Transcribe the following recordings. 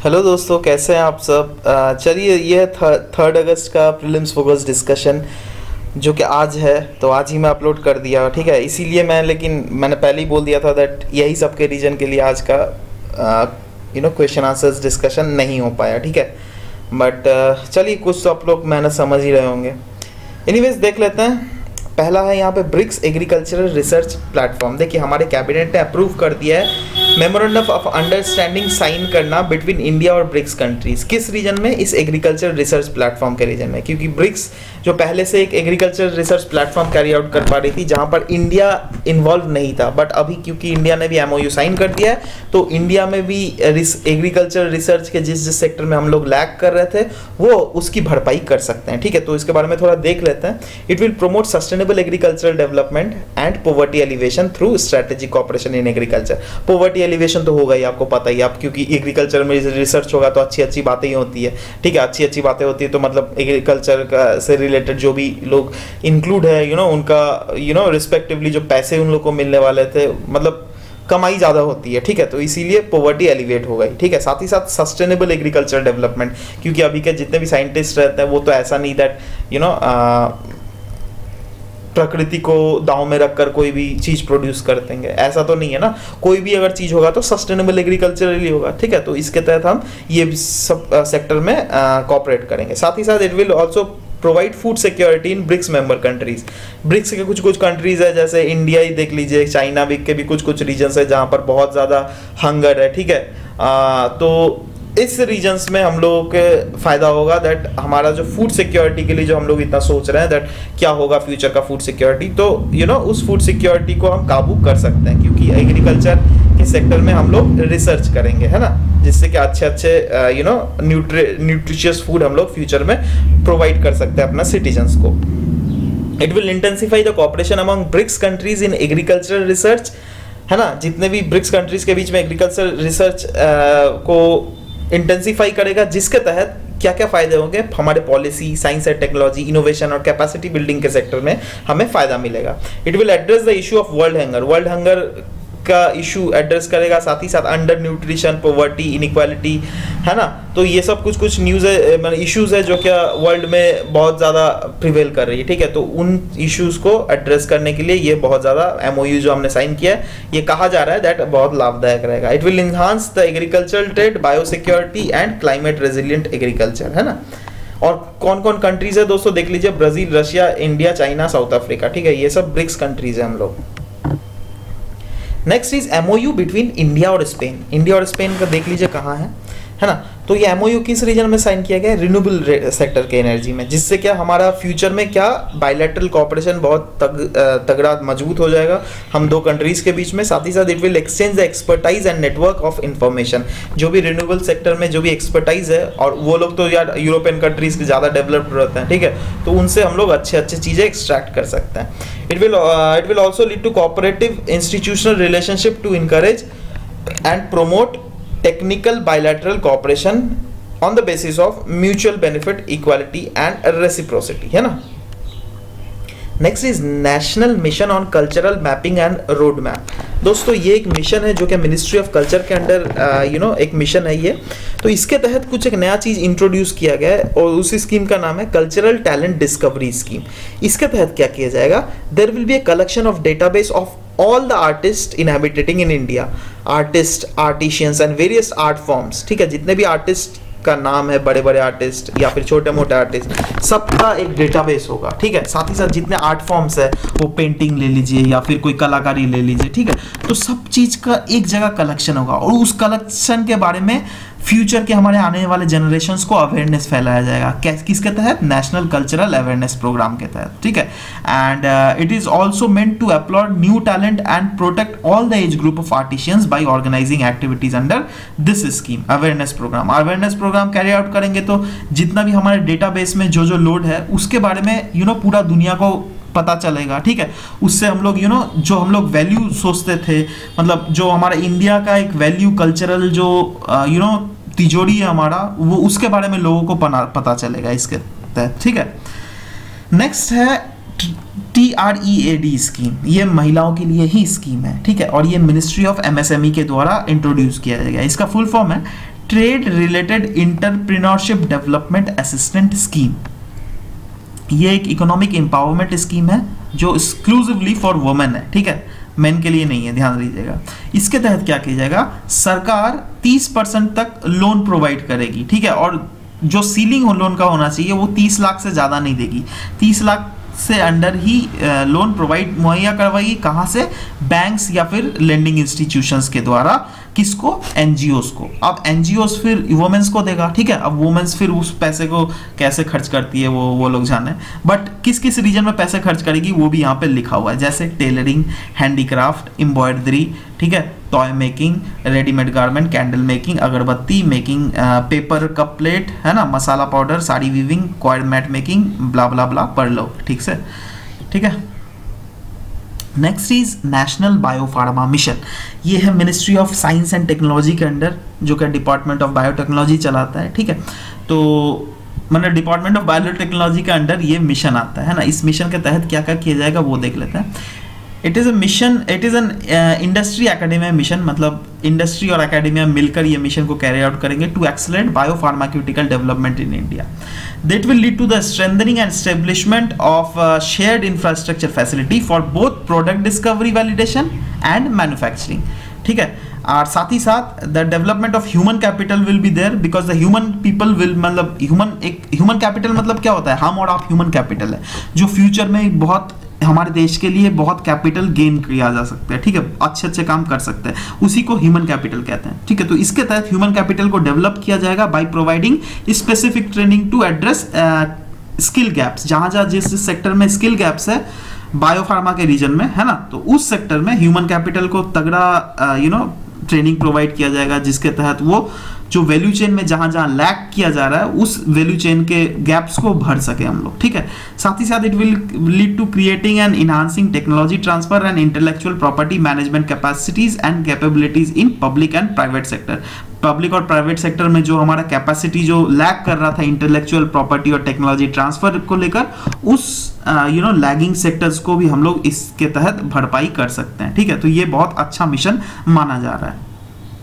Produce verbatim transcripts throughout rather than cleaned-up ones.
Hello दोस्तों, कैसे हैं आप सब। अ, चलिए, ये थर्ड अगस्त का प्रीलिम्स फोकस डिस्कशन जो कि आज है, तो आज ही मैं अपलोड कर दिया, ठीक है। इसीलिए मैं लेकिन मैंने पहले ही बोल दिया था दैट यही सबके रीजन के लिए आज का you know question answers discussion नहीं हो पाया, ठीक है। बट चलिए, कुछ तो आप लोग मेहनत समझ ही रहे होंगे। एनीवेज, देख लेते हैं। पहला है यहाँ पे ब्रिक्स एग्रीकल्चरल रिसर्च प्लेटफॉर्म। देखिए, हमारे कैबिनेट ने अप्रूव कर दिया है मेमोरेंडम ऑफ अंडरस्टैंडिंग साइन करना बिटवीन इंडिया और ब्रिक्स कंट्रीज। किस रीजन में? इस एग्रीकल्चर रिसर्च प्लेटफॉर्म के रीजन में, क्योंकि ब्रिक्स जो पहले से एक agriculture research platform carry out कर पा रही थी जहां पर इंडिया इन्वॉल्व नहीं था, बट अभी क्योंकि इंडिया ने भी एमओयू साइन कर दिया है तो इंडिया में भी एग्रीकल्चर रिसर्च के जिस जिस सेक्टर में हम लोग लैग कर रहे थे वो उसकी भरपाई कर सकते हैं, ठीक है। तो इसके बारे में थोड़ा देख लेते हैं। It will promote sustainable agricultural development and poverty alleviation through strategic cooperation in agriculture. Poverty alleviation तो होगा ही, आपको पता ही, आप क्योंकि एग्रीकल्चर में रिसर्च होगा तो अच्छी अच्छी बातें ही होती है, ठीक है। अच्छी अच्छी बातें होती है तो मतलब एग्रीकल्चर का से रिलेटेड जो भी लोग इंक्लूड है यू नो उनका यू नो रिस्पेक्टिवली जो पैसे उन लोग को मिलने वाले थे, मतलब कमाई ज़्यादा होती है, ठीक है। तो इसीलिए पॉवर्टी एलिवेट हो गई, ठीक है। साथ ही साथ सस्टेनेबल एग्रीकल्चर डेवलपमेंट, क्योंकि अभी के जितने भी साइंटिस्ट रहते हैं वो तो ऐसा नहीं दैट यू नो प्रकृति को दांव में रखकर कोई भी चीज प्रोड्यूस कर देंगे, ऐसा तो नहीं है ना। कोई भी अगर चीज होगा तो सस्टेनेबल एग्रीकल्चरली होगा, ठीक है। तो इसके तहत हम ये सब सेक्टर में कॉपरेट करेंगे। साथ ही साथ it will also provide food security in BRICS member countries. BRICS के कुछ कुछ कंट्रीज है, जैसे इंडिया ही देख लीजिए, चाइना भी के भी कुछ कुछ रीजन्स है जहाँ पर बहुत ज़्यादा हंगर है, ठीक है। आ, तो इस रीजन्स में हम लोगों के फायदा होगा दैट हमारा जो फूड सिक्योरिटी के लिए जो हम लोग इतना सोच रहे हैं दैट क्या होगा फ्यूचर का फूड सिक्योरिटी, तो यू नो उस फूड सिक्योरिटी को हम काबू कर सकते हैं, क्योंकि एग्रीकल्चर के सेक्टर में हम लोग रिसर्च करेंगे, है ना, जिससे कि अच्छे अच्छे यू नो न्यूट्रि न्यूट्रिशियस फूड हम लोग फ्यूचर में प्रोवाइड कर सकते हैं अपना सिटीजन्स को। It will intensify the cooperation among BRICS countries in agricultural research, है ना। जितने भी ब्रिक्स कंट्रीज के बीच में एग्रीकल्चर रिसर्च को इंटेंसिफाई करेगा, जिसके तहत क्या क्या फायदे होंगे, हमारे policy, science and technology, innovation और कैपेसिटी बिल्डिंग के सेक्टर में हमें फायदा मिलेगा। It will address the issue of world hunger, world hunger का इशू एड्रेस करेगा। साथ ही साथ अंडर न्यूट्रिशन, पॉवर्टी, इनइक्वालिटी, है ना। तो ये सब कुछ कुछ न्यूज़ है, मतलब इश्यूज है जो क्या वर्ल्ड में बहुत ज़्यादा प्रिवेल कर रही है, ठीक है। तो उन इश्यूज को एड्रेस करने के लिए ये बहुत ज़्यादा एमओयू जो हमने साइन किया है, ये कहा जा रहा है दैट बहुत लाभदायक रहेगा। It will enhance the agricultural trade, biosecurity and climate resilient agriculture, है ना। और कौन कौन कंट्रीज है दोस्तों, देख लीजिए, Brazil, Russia, India, China, South Africa, ठीक है। ये सब ब्रिक्स कंट्रीज है हम लोग। Next is MOU between India और स्पेन। इंडिया और स्पेन का देख लीजिए कहाँ है, है ना। तो ये एमओयू किस रीजन में साइन किया गया है? रिन्यूएबल सेक्टर के एनर्जी में, जिससे क्या हमारा फ्यूचर में क्या बायलैटरल कोऑपरेशन बहुत तग, तगड़ा मजबूत हो जाएगा हम दो कंट्रीज के बीच में। साथ ही साथ it will exchange the expertise and network of information. जो भी रिन्यूएबल सेक्टर में जो भी एक्सपर्टाइज है, और वो लोग तो यार यूरोपियन कंट्रीज के ज़्यादा डेवलप्ड रहते हैं, ठीक है, तो उनसे हम लोग अच्छे अच्छे चीज़ें एक्सट्रैक्ट कर सकते हैं। It will it will also lead to cooperative institutional relationship to encourage and promote technical bilateral cooperation on the basis of mutual benefit, equality and reciprocity, है ना। Next is national mission on cultural mapping and road map. दोस्तों, ये एक mission है जो कि ministry of culture के under you know एक मिशन है ये। तो इसके तहत कुछ एक नया चीज़ इंट्रोड्यूस किया गया है और उसी स्कीम का नाम है कल्चरल टैलेंट डिस्कवरी स्कीम। इसके तहत क्या किया जाएगा? There will be a collection of database of all the artists inhabiting in India, artists, artisans and various art forms, ठीक है। जितने भी आर्टिस्ट का नाम है, बड़े बड़े आर्टिस्ट या फिर छोटे मोटे आर्टिस्ट, सबका एक डेटाबेस होगा, ठीक है। साथ ही साथ जितने आर्ट फॉर्म्स है, वो पेंटिंग ले लीजिए या फिर कोई कलाकारी ले लीजिए, ठीक है, तो सब चीज़ का एक जगह कलेक्शन होगा और उस कलेक्शन के बारे में फ्यूचर के हमारे आने वाले जनरेशन्स को अवेयरनेस फैलाया जाएगा। किसके तहत? नेशनल कल्चरल अवेयरनेस प्रोग्राम के तहत, ठीक है। And it is also meant to upload new talent and protect all the age group of artisans by organising activities under this scheme. Awareness programme awareness programme carry out करेंगे तो जितना भी हमारे database में जो जो लोड है उसके बारे में यू नो पूरा दुनिया को पता चलेगा, ठीक है। उससे हम लोग यू नो जो हम लोग वैल्यू सोचते थे, मतलब जो हमारा इंडिया का एक वैल्यू कल्चरल जो यू नो तिजोरी है हमारा, वो उसके बारे में लोगों को पता चलेगा इसके तहत, ठीक है। नेक्स्ट है T R E A D scheme. ये महिलाओं के लिए ही स्कीम है, ठीक है, और ये ministry of M S M E के द्वारा इंट्रोड्यूस किया जाएगा। इसका फुल फॉर्म है trade related entrepreneurship development assistant scheme. ये एक इकोनॉमिक एम्पावरमेंट स्कीम है जो एक्सक्लूसिवली फॉर वुमेन है, ठीक है, मेन के लिए नहीं है, ध्यान दीजिएगा। इसके तहत क्या किया जाएगा, सरकार तीस परसेंट तक लोन प्रोवाइड करेगी, ठीक है, और जो सीलिंग लोन का होना चाहिए वो तीस लाख से ज़्यादा नहीं देगी, तीस लाख से अंडर ही लोन प्रोवाइड मुहैया करवाएगी। कहाँ से, बैंक्स या फिर लेंडिंग इंस्टीट्यूशंस के द्वारा। किसको, एनजीओस को। अब एनजीओस फिर वुमेन्स को देगा, ठीक है। अब वुमेन्स फिर उस पैसे को कैसे खर्च करती है वो वो लोग जाने, बट किस किस रीजन में पैसे खर्च करेगी वो भी यहाँ पे लिखा हुआ है, जैसे टेलरिंग, हैंडीक्राफ्ट, एम्ब्रॉयडरी, ठीक है, toy making, readymade garment, candle making, agarbatti making, paper cup plate, है ना, masala powder, sari weaving, coir mat making, blah blah blah, पढ़ लो ठीक से, ठीक है। Next is national biopharma mission. ये है ministry of science and technology के अंडर, जो कि डिपार्टमेंट ऑफ बायोटेक्नोलॉजी चलाता है, ठीक है। तो मतलब डिपार्टमेंट ऑफ बायोटेक्नोलॉजी के अंडर ये मिशन आता है ना। इस मिशन के तहत क्या क्या किया जाएगा वो देख लेते हैं। It is a mission, it is an industry academia mission, मतलब इंडस्ट्री और एकेडमिया मिलकर ये मिशन को कैरी आउट करेंगे to accelerate biopharmaceutical development in India. That will lead to the strengthening and establishment of uh, shared infrastructure facility for both product discovery validation and manufacturing, ठीक है। और साथ ही साथ the development of human capital will be there, because the human people will, मतलब human, एक human capital मतलब क्या होता है, हम और आप ह्यूमन कैपिटल है, जो फ्यूचर में बहुत हमारे देश के लिए बहुत कैपिटल गेन किया जा सकता है, ठीक है, अच्छे अच्छे काम कर सकते हैं, उसी को ह्यूमन कैपिटल कहते हैं, ठीक है। तो इसके तहत ह्यूमन कैपिटल को डेवलप किया जाएगा by providing specific training to address skill gaps. जहां जहां जिस सेक्टर में स्किल गैप्स है बायोफार्मा के रीजन में, है ना, तो उस सेक्टर में ह्यूमन कैपिटल को तगड़ा यू नो ट्रेनिंग प्रोवाइड किया जाएगा, जिसके तहत वो जो वैल्यू चेन में जहां जहां लैक किया जा रहा है उस वैल्यू चेन के गैप्स को भर सके हम लोग, ठीक है। साथ ही साथ it will lead to creating and enhancing technology transfer and intellectual property management capacities and capabilities in public and private sector. Public और प्राइवेट सेक्टर में जो हमारा कैपेसिटी जो लैक कर रहा था इंटेलेक्चुअल प्रॉपर्टी और टेक्नोलॉजी ट्रांसफर को लेकर, उस यू नो लैगिंग सेक्टर्स को भी हम लोग इसके तहत भरपाई कर सकते हैं, ठीक है। तो ये बहुत अच्छा मिशन माना जा रहा है।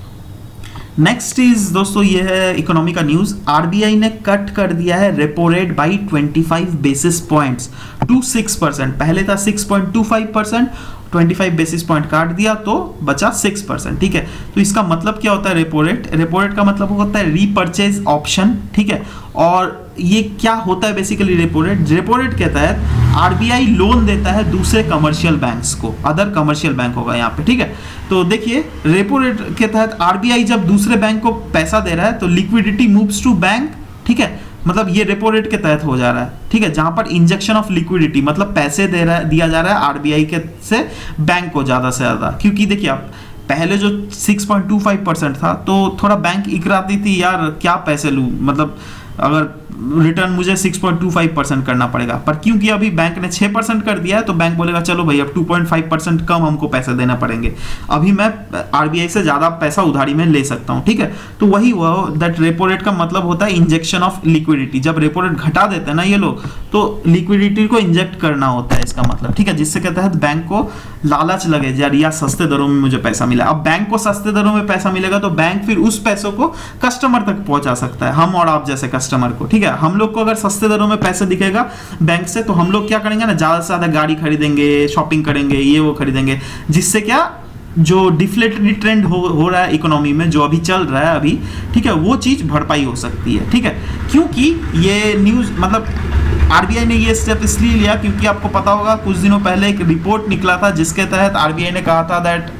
नेक्स्ट इज दोस्तों ये है इकोनॉमी का न्यूज। आरबीआई ने कट कर दिया है रेपो रेट बाई पच्चीस basis points to six percent. पहले था six point two five percent, पच्चीस बेसिस पॉइंट काट दिया तो बचा सिक्स परसेंट, ठीक है। तो इसका मतलब क्या होता है रेपो रेट, रेपो रेट का मतलब होता है रीपर्चेज ऑप्शन, ठीक है। और ये क्या होता है basically repo rate, repo rate के तहत आरबीआई लोन देता है दूसरे कमर्शियल बैंक्स को, अदर कमर्शियल बैंक होगा यहाँ पे, ठीक है। तो देखिए रेपो रेट के तहत आरबीआई जब दूसरे बैंक को पैसा दे रहा है तो लिक्विडिटी मूव्स टू बैंक, ठीक है, मतलब ये रेपो रेट के तहत हो जा रहा है, ठीक है, जहां पर इंजेक्शन ऑफ लिक्विडिटी मतलब पैसे दे रहा है, दिया जा रहा है आरबीआई के से बैंक को ज्यादा से ज्यादा। क्योंकि देखिए आप पहले जो six point two five percent था तो थोड़ा बैंक इकराती थी यार क्या पैसे लूं, मतलब अगर रिटर्न मुझे six point two five percent करना पड़ेगा, पर क्योंकि अभी बैंक ने सिक्स परसेंट कर दिया है तो बैंक बोलेगा चलो भाई अब टू पॉइंट फाइव परसेंट कम हमको पैसे देना पड़ेंगे, अभी मैं आरबीआई से ज्यादा पैसा उधारी में ले सकता हूं, ठीक है। तो वही वो दैट रेपो रेट का मतलब होता है इंजेक्शन ऑफ लिक्विडिटी। जब रेपो रेट घटा देते हैं ना ये लोग तो लिक्विडिटी को इंजेक्ट करना होता है इसका मतलब, ठीक है, जिससे के तहत बैंक को लालच लगे यार या सस्ते दरों में मुझे पैसा मिला। अब बैंक को सस्ते दरों में पैसा मिलेगा तो बैंक फिर उस पैसों को कस्टमर तक पहुंचा सकता है, हम और आप जैसे कस्टमर को, ठीक है। हम लोग को अगर सस्ते दरों में पैसे दिखेगा बैंक से तो हम लोग क्या करेंगे ना, ज्यादा से ज्यादा गाड़ी खरीदेंगे, शॉपिंग करेंगे, ये वो खरीदेंगे, जिससे क्या जो डिफ्लेटरी ट्रेंड हो, हो रहा है इकोनॉमी में जो अभी चल रहा है अभी, ठीक है, वो चीज भरपाई हो सकती है, ठीक है। क्योंकि ये न्यूज मतलब आरबीआई ने ये स्टेप इसलिए लिया क्योंकि आपको पता होगा कुछ दिनों पहले एक रिपोर्ट निकला था जिसके तहत आरबीआई ने कहा था दैट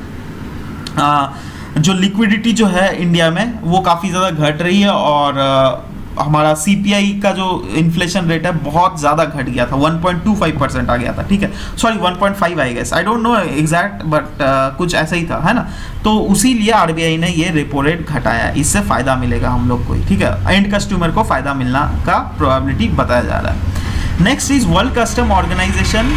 जो लिक्विडिटी जो है इंडिया में वो काफी ज्यादा घट रही है और आ, हमारा सीपीआई का जो इन्फ्लेशन रेट है बहुत ज्यादा घट गया था, one point two five percent आ गया था, ठीक है, sorry one point five I guess, I don't know exact but कुछ ऐसा ही था, है ना। तो उसी लिए आरबीआई ने ये रेपो रेट घटाया, इससे फायदा मिलेगा हम लोग को, ठीक है, एंड कस्टमर को फायदा मिलना का प्रोबेबिलिटी बताया जा रहा है। Next is world custom organisation.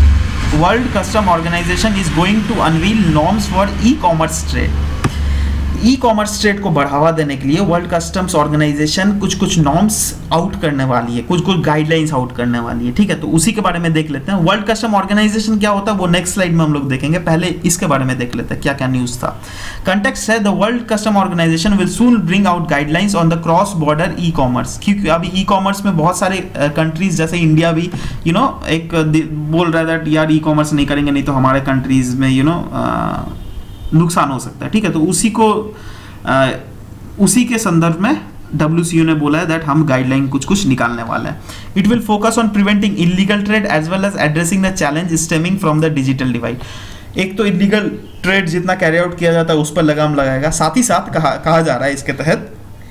World custom organisation is going to unveil norms for e commerce trade. E commerce trade को बढ़ावा देने के लिए वर्ल्ड कस्टम्स ऑर्गेनाइजेशन कुछ कुछ नॉर्म्स आउट करने वाली है, कुछ कुछ गाइडलाइंस आउट करने वाली है, ठीक है। तो उसी के बारे में देख लेते हैं। वर्ल्ड कस्टम ऑर्गेनाइजेशन क्या होता है वो नेक्स्ट स्लाइड में हम लोग देखेंगे, पहले इसके बारे में देख लेते हैं क्या क्या न्यूज था। कंटेक्स्ट है, the world custom organisation will soon bring out guidelines on the cross border e commerce, क्योंकि अभी ई कॉमर्स में बहुत सारे कंट्रीज जैसे इंडिया भी यू नो एक बोल रहा है दैट यार ई कॉमर्स नहीं करेंगे नहीं तो हमारे कंट्रीज में यू नो नुकसान हो सकता है, ठीक है। तो उसी को आ, उसी के संदर्भ में डब्ल्यू सी ओ ने बोला है दैट हम गाइडलाइन कुछ कुछ निकालने वाले हैं। It will focus on preventing illegal trade as well as addressing the challenge stemming from the digital divide. एक तो इलीगल ट्रेड जितना कैरी आउट किया जाता है उस पर लगाम लगाएगा, साथ ही साथ कहा कहा जा रहा है इसके तहत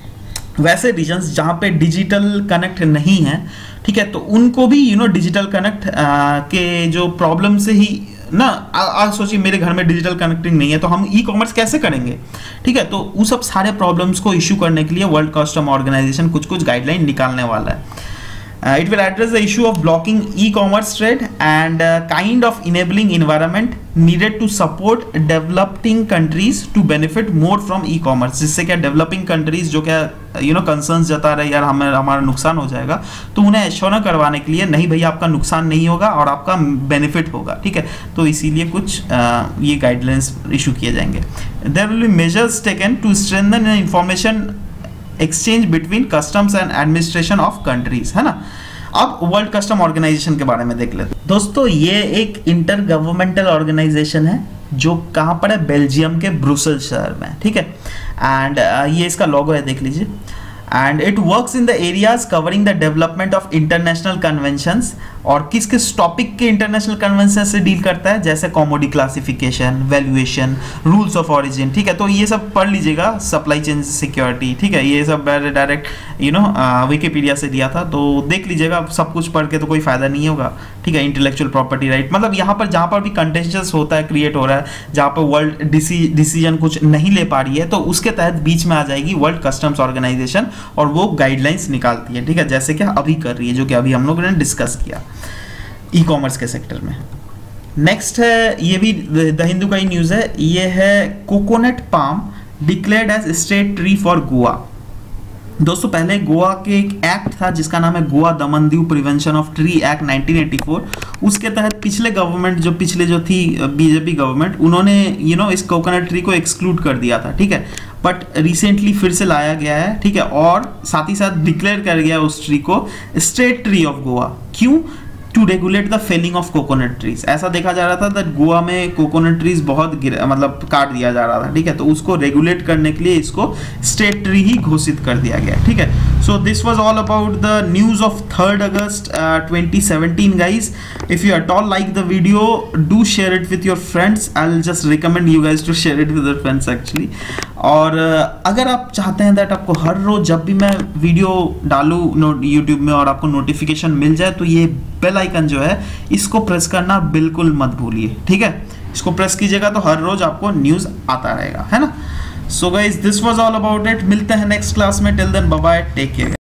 वैसे रीजन्स जहाँ पे डिजिटल कनेक्ट नहीं है, ठीक है, तो उनको भी यू नो डिजिटल कनेक्ट के जो प्रॉब्लम से ही ना आज सोचिए मेरे घर में डिजिटल कनेक्टिंग नहीं है तो हम ई कॉमर्स कैसे करेंगे, ठीक है। तो उस सब सारे प्रॉब्लम्स को इश्यू करने के लिए वर्ल्ड कस्टम ऑर्गेनाइजेशन कुछ कुछ गाइडलाइन निकालने वाला है। It will address the issue of blocking e commerce trade and kind of enabling environment needed to support developing countries to benefit more from e commerce, जिससे क्या डेवलपिंग कंट्रीज जो क्या you know concerns जता रहे यार हमें हमारा नुकसान हो जाएगा, तो उन्हें एश्योर करवाने के लिए नहीं भैया आपका नुकसान नहीं होगा और आपका बेनिफिट होगा, ठीक है। तो इसीलिए कुछ आ, ये गाइडलाइंस इशू किए जाएंगे। There will be measures taken to strengthen information exchange between customs and administration of countries, है ना। अब वर्ल्ड कस्टम ऑर्गेनाइजेशन के बारे में देख लेते हैं। दोस्तों ये एक इंटर गवर्नमेंटल ऑर्गेनाइजेशन है जो कहाँ पर है, बेल्जियम के ब्रुसेल शहर में, ठीक है। एंड uh, ये इसका लोगो है, देख लीजिए। And it works in the areas covering the development of international conventions, और किस किस टॉपिक के इंटरनेशनल कन्वेंशन से डील करता है, जैसे commodity classification, valuation, rules of origin, ठीक है। तो ये सब पढ़ लीजिएगा, सप्लाई चेन सिक्योरिटी, ठीक है। ये सब डायरेक्ट यू नो विकिपीडिया से दिया था, तो देख लीजिएगा। सब कुछ पढ़ के तो कोई फायदा नहीं होगा, ठीक है। इंटेलेक्चुअल प्रॉपर्टी राइट, मतलब यहाँ पर जहाँ पर भी कंटेंशस होता है, क्रिएट हो रहा है, जहाँ पर वर्ल्ड डिसीजन कुछ नहीं ले पा रही है, तो उसके तहत बीच में आ जाएगी वर्ल्ड कस्टम्स ऑर्गेनाइजेशन और वो गाइडलाइंस निकालती है, ठीक है, जैसे कि अभी कर रही है, जो कि अभी हम लोगों ने डिस्कस किया ई कॉमर्स के सेक्टर में। नेक्स्ट है, ये भी द हिंदू का ही न्यूज है, ये है coconut palm declared as state tree for Goa. दोस्तों पहले गोवा के एक एक्ट था जिसका नाम है Goa Daman Diu prevention of tree act nineteen eighty four. उसके तहत पिछले गवर्नमेंट जो पिछले जो थी बीजेपी गवर्नमेंट, उन्होंने यू नो इस कोकोनट ट्री को एक्सक्लूड कर दिया था, ठीक है। बट रिसेंटली फिर से लाया गया है, ठीक है, और साथ ही साथ डिक्लेयर कर गया उस ट्री को स्टेट ट्री ऑफ गोवा। क्यों? To regulate the felling of coconut trees. ऐसा देखा जा रहा था दैट गोवा में कोकोनट ट्रीज बहुत मतलब काट दिया जा रहा था, ठीक है। तो उसको रेगुलेट करने के लिए इसको स्टेट ट्री ही घोषित कर दिया गया, ठीक है। So this was all about the news of third August twenty seventeen guys. If you at all like the video do share it with your friends. I will just recommend you guys to share it with your friends actually. और uh, अगर आप चाहते हैं that आपको हर रोज जब भी मैं video डालूँ यूट्यूब में और आपको नोटिफिकेशन मिल जाए, तो ये बेल आइकन जो है इसको प्रेस करना बिल्कुल मत भूलिए, ठीक है। इसको प्रेस कीजिएगा तो हर रोज आपको न्यूज आता रहेगा, है ना। So guys this was all about it. मिलते हैं नेक्स्ट क्लास में। Till then bye bye, take care.